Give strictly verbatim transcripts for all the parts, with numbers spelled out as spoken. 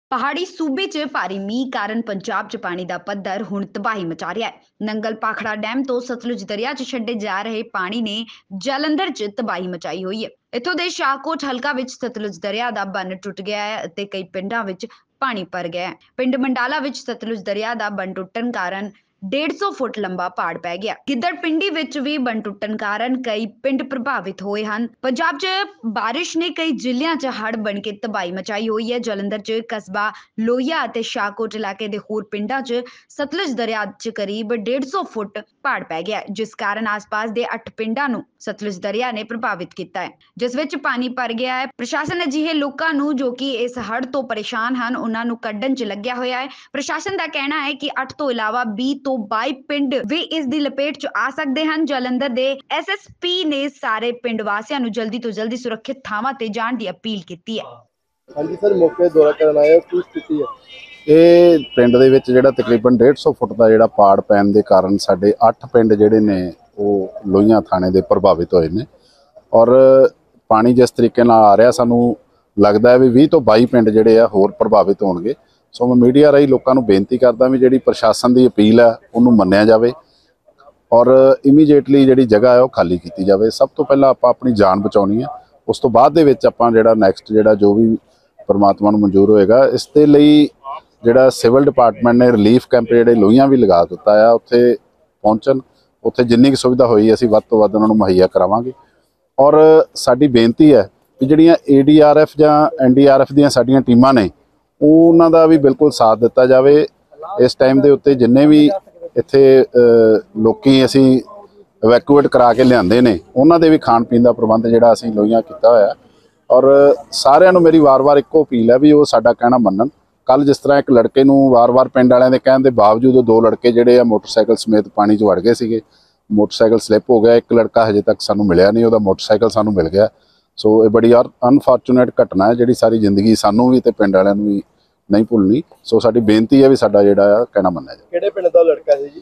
पहाड़ी सूबे च भारी मींह कारण पंजाब च पानी का पद्धर हुण तबाही मचा रहा है। नंगल भाखड़ा डैम तो सतलुज दरिया च छड्डे जा रहे पानी ने जालंधर च तबाही मचाई हुई है। इत्थों दे शाहकोट हलका विच सतलुज दरिया का बन टुट गया है ते कई पिंडां विच पानी भर गया है। पिंड मंडाला विच सतलुज दरिया का बन टुटन कारण डेढ़ सौ फुट लंबा पहाड़ पै गया। गिद्दड़ पिंडी विच भी बन टुटन कारण कई पिंड प्रभावित होए हन। पंजाब च बारिश ने कई जिलियां च हड़ बन के तबाही मचाई हुई है। जलंधर च कस्बा लोहिया ते शाहकोट इलाके दे होर पिंडां च सतलुज दरिया च करीब डेढ़ सौ फुट पहाड़ पै गया है, जिस कारण आस-पास दे अठ पिंडां नूं सतलुज दरिया ने प्रभावित किया है, जिस विच पानी भर गया है। प्रशासन अजिहे लोकां नूं जो कि इस हड़ तो परेशान हन उन्हां नूं कड्ढण च लग्या होया है। प्रशासन दा कहना है कि अठ तो इलावा बीस तो बाई पिंड भी इस दी लपेट च आ सकदे हन। जलंधर दे एस एस पी ने सारे पिंड वासियां नूं जल्दी तो जल्दी सुरक्षित थावां ते जाण दी अपील कीती है। हाँ जी सर, मौके दौरा करन आए हो, की स्थिति है? ਇਹ ਪਿੰਡ ਦੇ ਵਿੱਚ ਜਿਹੜਾ ਤਕਰੀਬਨ डेढ़ सौ ਫੁੱਟ ਦਾ ਜਿਹੜਾ ਪਾੜ ਪੈਣ ਦੇ ਕਾਰਨ ਸਾਡੇ ਅੱਠ ਪਿੰਡ ਜਿਹੜੇ ਨੇ ਉਹ ਲੋਹੀਆਂ ਥਾਣੇ ਦੇ ਪ੍ਰਭਾਵਿਤ ਹੋਏ ਨੇ ਔਰ ਪਾਣੀ ਜਿਸ ਤਰੀਕੇ ਨਾਲ ਆ ਰਿਹਾ ਸਾਨੂੰ ਲੱਗਦਾ ਹੈ ਵੀ ਵੀਹ ਤੋਂ ਬਾਈ ਪਿੰਡ ਜਿਹੜੇ ਆ ਹੋਰ ਪ੍ਰਭਾਵਿਤ ਹੋਣਗੇ। ਸੋ ਮੈਂ ਮੀਡੀਆ ਰਾਹੀਂ ਲੋਕਾਂ ਨੂੰ ਬੇਨਤੀ ਕਰਦਾ ਵੀ ਜਿਹੜੀ ਪ੍ਰਸ਼ਾਸਨ ਦੀ ਅਪੀਲ ਹੈ ਉਹਨੂੰ ਮੰਨਿਆ ਜਾਵੇ ਔਰ ਇਮੀਡੀਏਟਲੀ ਜਿਹੜੀ ਜਗ੍ਹਾ ਹੈ ਉਹ ਖਾਲੀ ਕੀਤੀ ਜਾਵੇ। ਸਭ ਤੋਂ ਪਹਿਲਾਂ ਆਪਾਂ ਆਪਣੀ ਜਾਨ ਬਚਾਉਣੀ ਹੈ, ਉਸ ਤੋਂ ਬਾਅਦ ਦੇ ਵਿੱਚ ਆਪਾਂ ਜਿਹੜਾ ਨੈਕਸਟ ਜਿਹੜਾ ਜੋ ਵੀ परमात्मा ਨੂੰ ਮਨਜ਼ੂਰ ਹੋਏਗਾ ਇਸ ਦੇ ਲਈ ਜਿਹੜਾ ਸਿਵਲ ਡਿਪਾਰਟਮੈਂਟ ਨੇ ਰਿਲੀਫ ਕੈਂਪ ਜਿਹੜੇ ਲੋਹੀਆਂ ਵੀ ਲਗਾ ਦਿੱਤਾ ਆ, ਉੱਥੇ ਪਹੁੰਚਣ, ਉੱਥੇ ਜਿੰਨੀ ਕੁ ਸੁਵਿਧਾ ਹੋਈ ਅਸੀਂ ਵੱਧ ਤੋਂ ਵੱਧ ਉਹਨਾਂ ਨੂੰ ਮੁਹੱਈਆ ਕਰਾਵਾਂਗੇ। ਔਰ ਸਾਡੀ ਬੇਨਤੀ ਹੈ ਕਿ ਜਿਹੜੀਆਂ ਏ ਡੀ ਆਰ ਐਫ ਜਾਂ ਐਨ ਡੀ ਆਰ ਐਫ ਦੀਆਂ ਸਾਡੀਆਂ ਟੀਮਾਂ ਨੇ ਉਹਨਾਂ ਦਾ ਵੀ ਬਿਲਕੁਲ ਸਾਥ ਦਿੱਤਾ ਜਾਵੇ। ਇਸ ਟਾਈਮ ਦੇ ਉੱਤੇ ਜਿੰਨੇ ਵੀ ਇੱਥੇ ਲੋਕੀ ਅਸੀਂ ਇਵੈਕੂਏਟ ਕਰਾ ਕੇ ਲਿਆਂਦੇ ਨੇ ਉਹਨਾਂ ਦੇ ਵੀ ਖਾਣ ਪੀਣ ਦਾ ਪ੍ਰਬੰਧ ਜਿਹੜਾ ਅਸੀਂ ਲੋਹੀਆਂ ਕੀਤਾ ਹੋਇਆ। ਔਰ ਸਾਰਿਆਂ ਨੂੰ ਮੇਰੀ ਵਾਰ-ਵਾਰ ਇੱਕੋ ਅਪੀਲ ਹੈ ਵੀ ਉਹ ਸਾਡਾ ਕਹਿਣਾ ਮੰਨਣ। ਕੱਲ ਜਿਸ ਤਰ੍ਹਾਂ ਇੱਕ ਲੜਕੇ ਨੂੰ ਵਾਰ-ਵਾਰ ਪਿੰਡ ਵਾਲਿਆਂ ਦੇ ਕਹਿਣ ਦੇ ਬਾਵਜੂਦ ਦੋ ਲੜਕੇ ਜਿਹੜੇ ਆ ਮੋਟਰਸਾਈਕਲ ਸਮੇਤ ਪਾਣੀ 'ਚ ਵੜ ਗਏ ਸੀਗੇ, ਮੋਟਰਸਾਈਕਲ ਸਲਿੱਪ ਹੋ ਗਿਆ। ਇੱਕ ਲੜਕਾ ਹਜੇ ਤੱਕ ਸਾਨੂੰ ਮਿਲਿਆ ਨਹੀਂ, ਉਹਦਾ ਮੋਟਰਸਾਈਕਲ ਸਾਨੂੰ ਮਿਲ ਗਿਆ। ਸੋ ਇਹ ਬੜੀ ਅਨਫੋਰਚੂਨੇਟ ਘਟਨਾ ਹੈ ਜਿਹੜੀ ਸਾਰੀ ਜ਼ਿੰਦਗੀ ਸਾਨੂੰ ਵੀ ਤੇ ਪਿੰਡ ਵਾਲਿਆਂ ਨੂੰ ਵੀ ਨਹੀਂ ਭੁੱਲਣੀ। ਸੋ ਸਾਡੀ ਬੇਨਤੀ ਹੈ ਵੀ ਸਾਡਾ ਜਿਹੜਾ ਆ ਕਹਿਣਾ ਮੰਨਿਆ ਜਾਵੇ। ਕਿਹੜੇ ਪਿੰਡ ਦਾ ਲੜਕਾ ਸੀ ਜੀ?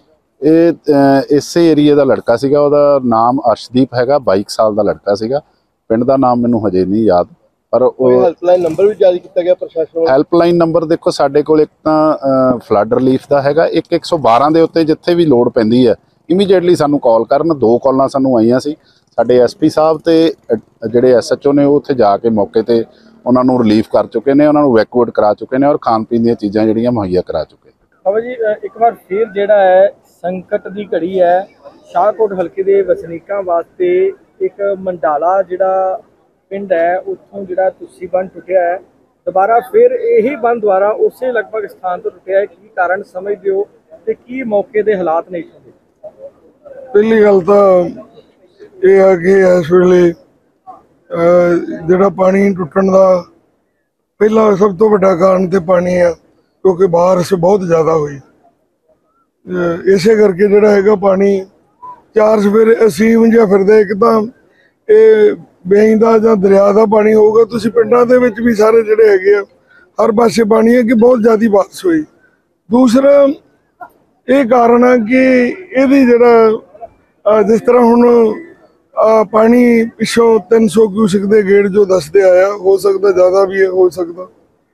ਇਹ ਇਸੇ ਏਰੀਏ ਦਾ ਲੜਕਾ ਸੀਗਾ, ਉਹਦਾ ਨਾਮ ਅਰਸ਼ਦੀਪ ਹੈਗਾ, ਬਾਈ ਸਾਲ ਦਾ ਲੜਕਾ ਸੀਗਾ। ਪਿੰਡ ਦਾ ਨਾਮ ਮੈਨੂੰ ਹਜੇ ਨਹੀਂ ਯਾਦ, ਪਰ ਉਹ ਹੈਲਪਲਾਈਨ ਨੰਬਰ ਵੀ ਜਾਰੀ ਕੀਤਾ ਗਿਆ ਪ੍ਰਸ਼ਾਸਨ ਵੱਲੋਂ। ਹੈਲਪਲਾਈਨ ਨੰਬਰ ਦੇਖੋ ਸਾਡੇ ਕੋਲ ਇੱਕ ਤਾਂ ਫਲੱਡ ਰਿਲੀਫ ਦਾ ਹੈਗਾ, ਇੱਕ ਇੱਕ ਸੌ ਬਾਰਾਂ ਦੇ ਉੱਤੇ ਜਿੱਥੇ ਵੀ ਲੋੜ ਪੈਂਦੀ ਹੈ ਇਮੀਡੀਏਟਲੀ ਸਾਨੂੰ ਕਾਲ ਕਰਨ। ਦੋ ਕਾਲਾਂ ਸਾਨੂੰ ਆਈਆਂ ਸੀ, ਸਾਡੇ ਐਸ ਪੀ ਸਾਹਿਬ ਤੇ ਜਿਹੜੇ ਐਸ ਐਚ ਓ ਨੇ ਉਹ ਉੱਥੇ ਜਾ ਕੇ ਮੌਕੇ ਤੇ ਉਹਨਾਂ ਨੂੰ ਰਿਲੀਫ ਕਰ ਚੁੱਕੇ ਨੇ, ਉਹਨਾਂ ਨੂੰ ਵੈਕੂਏਟ ਕਰਾ ਚੁੱਕੇ ਨੇ ਔਰ ਖਾਣ ਪੀਣ ਦੀਆਂ ਚੀਜ਼ਾਂ ਜਿਹੜੀਆਂ ਮੁਹੱਈਆ ਕਰਾ ਚੁੱਕੇ ਨੇ। ਬਾਬਾ ਜੀ ਇੱਕ ਵਾਰ ਫਿਰ ਜਿਹੜਾ ਹੈ ਸੰਕਟ ਦੀ ਘੜੀ ਹੈ ਸ਼ਾਹਕੋਟ ਹਲਕੇ ਦੇ ਵਸਨੀਕਾਂ ਵਾਸਤੇ। ਇੱਕ ਮੰਡਾਲਾ ਜਿਹੜਾ ਪਿੰਡ ਹੈ ਉੱਥੋਂ ਜਿਹੜਾ ਤੁਸੀਂ ਬੰਨ ਟੁੱਟਿਆ ਹੈ, ਦੁਬਾਰਾ ਫਿਰ ਇਹੀ ਬੰਨ ਦੁਆਰਾ ਉਸੇ ਲਗਭਗ ਸਥਾਨ ਤੋਂ ਟੁੱਟਿਆ ਹੈ। ਕੀ ਕਾਰਨ ਸਮਝਦੇ ਹੋ ਤੇ ਕੀ ਮੌਕੇ ਦੇ ਹਾਲਾਤ ਨੇ ਇੱਥੋਂ ਦੇ? ਪਹਿਲੀ ਗੱਲ ਤਾਂ ਇਹ ਹੈ ਕਿ ਇਸ ਵੇਲੇ ਜਿਹੜਾ ਪਾਣੀ ਟੁੱਟਣ ਦਾ ਪਹਿਲਾ ਸਭ ਤੋਂ ਵੱਡਾ ਕਾਰਨ ਤੇ ਪਾਣੀ ਆ, ਕਿਉਂਕਿ ਬਾਰਿਸ਼ ਬਹੁਤ ਜ਼ਿਆਦਾ ਹੋਈ। ਇਸੇ ਕਰਕੇ ਜਿਹੜਾ ਹੈਗਾ ਪਾਣੀ ਚਾਰ ਸਵੇਰੇ ਅਸੀਂ ਵੰਜਿਆ ਫਿਰਦੇ। ਇੱਕ ਤਾਂ ਇਹ ਵੇਈ ਦਾ ਜਾਂ ਦਰਿਆ ਦਾ ਪਾਣੀ ਹੋਊਗਾ, ਤੁਸੀਂ ਪਿੰਡਾਂ ਦੇ ਵਿੱਚ ਵੀ ਸਾਰੇ ਜਿਹੜੇ ਹੈਗੇ ਆ ਹਰ ਪਾਸੇ ਪਾਣੀ ਹੈ ਕਿ ਬਹੁਤ ਜ਼ਿਆਦਾ ਬਾਰਿਸ਼ ਹੋਈ। ਦੂਸਰਾ ਇਹ ਕਾਰਨ ਹੈ ਕਿ ਇਹਦੀ ਜਿਹੜਾ ਜਿਸ ਤਰ੍ਹਾਂ ਹੁਣ ਪਾਣੀ ਪਿੱਛੋਂ ਤਿੰਨ ਸੌ ਕਿਊਸਿਕ ਦੇ ਗੇੜ ਜੋ ਦੱਸਦੇ ਆਇਆ, ਹੋ ਸਕਦਾ ਜ਼ਿਆਦਾ ਵੀ ਹੋ ਸਕਦਾ।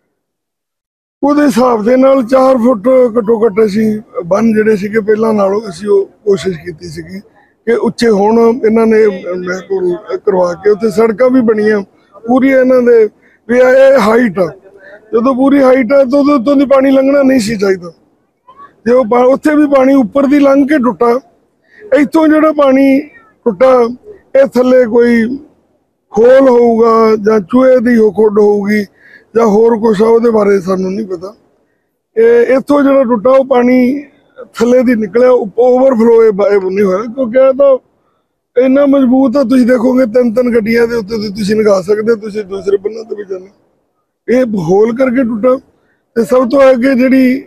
ਉਹਦੇ ਹਿਸਾਬ ਦੇ ਨਾਲ ਚਾਰ ਫੁੱਟ ਘੱਟੋ ਘੱਟ ਅਸੀਂ ਬੰਨ ਜਿਹੜੇ ਸੀਗੇ ਪਹਿਲਾਂ ਨਾਲੋਂ ਅਸੀਂ ਉਹ ਕੋਸ਼ਿਸ਼ ਕੀਤੀ ਸੀਗੀ ਕਿ ਉੱਚੇ ਹੋਣ। ਇਹਨਾਂ ਨੇ ਬਿਲਕੁਲ ਕਰਵਾ ਕੇ ਉੱਥੇ ਸੜਕਾਂ ਵੀ ਬਣੀਆਂ ਪੂਰੀਆਂ ਇਹਨਾਂ ਦੇ ਵੀ ਇਹ ਹਾਈਟ ਆ। ਜਦੋਂ ਪੂਰੀ ਹਾਈਟ ਆ ਤਾਂ ਉਹਦੇ ਉੱਤੋਂ ਦੀ ਪਾਣੀ ਲੰਘਣਾ ਨਹੀਂ ਸੀ ਚਾਹੀਦਾ। ਜੇ ਉਹ ਉੱਥੇ ਵੀ ਪਾਣੀ ਉੱਪਰ ਦੀ ਲੰਘ ਕੇ ਟੁੱਟਾ, ਇੱਥੋਂ ਜਿਹੜਾ ਪਾਣੀ ਟੁੱਟਾ ਇਹ ਥੱਲੇ ਕੋਈ ਖੋਲ ਹੋਊਗਾ ਜਾਂ ਚੂਹੇ ਦੀ ਖੁੱਡ ਹੋਊਗੀ ਜਾਂ ਹੋਰ ਕੁਛ ਆ, ਉਹਦੇ ਬਾਰੇ ਸਾਨੂੰ ਨਹੀਂ ਪਤਾ। ਇਹ ਇੱਥੋਂ ਜਿਹੜਾ ਟੁੱਟਾ ਉਹ ਪਾਣੀ ਥੱਲੇ ਦੀ ਨਿਕਲਿਆ, ਓਵਰਫਲੋ ਇਹ ਨਹੀਂ ਹੋਇਆ ਕਿਉਂਕਿ ਇਹ ਤਾਂ ਇੰਨਾ ਮਜ਼ਬੂਤ ਆ। ਤੁਸੀਂ ਦੇਖੋਗੇ ਤਿੰਨ ਤਿੰਨ ਗੱਡੀਆਂ ਦੇ ਉੱਤੇ ਤੁਸੀਂ ਲੰਘਾ ਸਕਦੇ, ਤੁਸੀਂ ਦੂਸਰੇ ਬੰਨੇ ਤੇ ਵੀ ਜਾਂਦੇ। ਇਹ ਹੋਲ ਕਰਕੇ ਟੁੱਟਾ। ਤੇ ਸਭ ਤੋਂ ਅੱਗੇ ਜਿਹੜੀ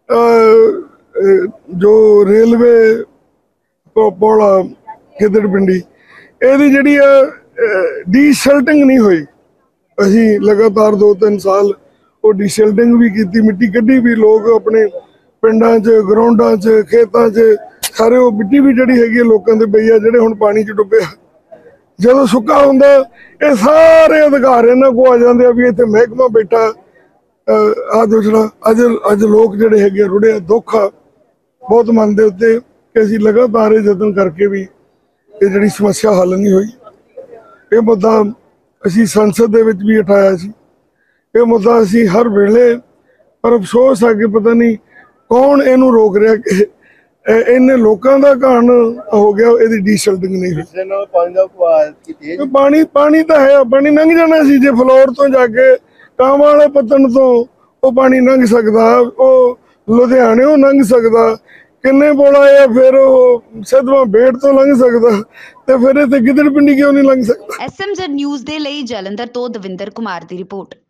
ਜੋ ਰੇਲਵੇ ਪੁਲ ਆ ਗਿੱਦੜ ਪਿੰਡੀ, ਇਹਦੀ ਜਿਹੜੀ ਆ ਡੀਸ਼ਲਟਿੰਗ ਨਹੀਂ ਹੋਈ। ਅਸੀਂ ਲਗਾਤਾਰ ਦੋ ਤਿੰਨ ਸਾਲ ਉਹ ਡੀਸ਼ਲਟਿੰਗ ਵੀ ਕੀਤੀ, ਮਿੱਟੀ ਕੱਢੀ ਵੀ। ਲੋਕ ਆਪਣੇ ਪਿੰਡਾਂ 'ਚ ਗਰਾਊਂਡਾਂ 'ਚ ਖੇਤਾਂ 'ਚ ਸਾਰੇ ਉਹ ਮਿੱਟੀ ਵੀ ਜਿਹੜੀ ਹੈਗੀ ਲੋਕਾਂ ਦੇ ਪਈ ਆ ਜਿਹੜੇ ਹੁਣ ਪਾਣੀ 'ਚ ਡੁੱਬੇ। ਜਦੋਂ ਸੁੱਕਾ ਹੁੰਦਾ ਇਹ ਸਾਰੇ ਅਧਿਕਾਰ ਇਹਨਾਂ ਕੋਲ ਆ ਜਾਂਦੇ ਆ ਵੀ ਇੱਥੇ ਮਹਿਕਮਾ ਬੈਠਾ ਆ ਦੂਸਰਾ ਅੱਜ ਅੱਜ ਲੋਕ ਜਿਹੜੇ ਹੈਗੇ ਆ ਰੁੜੇ ਆ, ਦੁੱਖ ਆ ਬਹੁਤ ਮਨ ਦੇ ਉੱਤੇ ਕਿ ਅਸੀਂ ਲਗਾਤਾਰ ਇਹ ਯਤਨ ਕਰਕੇ ਵੀ ਇਹ ਜਿਹੜੀ ਸਮੱਸਿਆ ਹੱਲ ਨਹੀਂ ਹੋਈ। ਇਹ ਮੁੱਦਾ ਅਸੀਂ ਸੰਸਦ ਦੇ ਵਿੱਚ ਵੀ ਉਠਾਇਆ ਸੀ, ਇਹ ਮੁੱਦਾ ਅਸੀਂ ਹਰ ਵੇਲੇ, ਪਰ ਅਫਸੋਸ ਆ ਕਿ ਪਤਾ ਨਹੀਂ ਕੌਣ ਇਹਨੂੰ ਰੋਕ ਰਿਹਾ ਕਿ ਇਹ- ਇੰਨੇ ਲੋਕਾਂ ਦਾ ਘਾਣ ਹੋ ਗਿਆ, ਇਹਦੀ ਡੀਸ਼ਲਟਿੰਗ ਨਹੀਂ ਹੋਈ। ਇਹ ਪਾਣੀ ਪਾਣੀ ਤਾਂ ਹੈ, ਪਾਣੀ ਲੰਘ ਜਾਣਾ ਸੀ ਜੇ ਫਲੋਰ ਤੋਂ ਜਾ ਕੇ ਕਾਂਵਾਂ ਵਾਲੇ ਪੱਤਣ ਤੋਂ ਉਹ ਪਾਣੀ ਲੰਘ ਸਕਦਾ, ਉਹ ਲੁਧਿਆਣਿਓਂ ਲੰਘ ਸਕਦਾ, ਕਿੰਨੇ ਪੁਲ ਆਏ ਆ, ਫਿਰ ਉਹ ਸਿੱਧਵਾਂ ਬੇੜ ਤੋਂ ਲੰਘ ਸਕਦਾ, ਤੇ ਫਿਰ ਇੱਥੇ ਗਿੱਦੜ ਪਿੰਡੀ ਕਿਉਂ ਨਹੀਂ ਲੰਘ ਸਕਦਾ। ਐਸ ਐਮ ਜ਼ੈਡ ਨਿਊਜ਼ ਦੇ ਲਈ ਜਲੰਧਰ ਤੋਂ ਦਵਿੰਦਰ ਕੁਮਾਰ ਦੀ ਰਿਪੋਰਟ।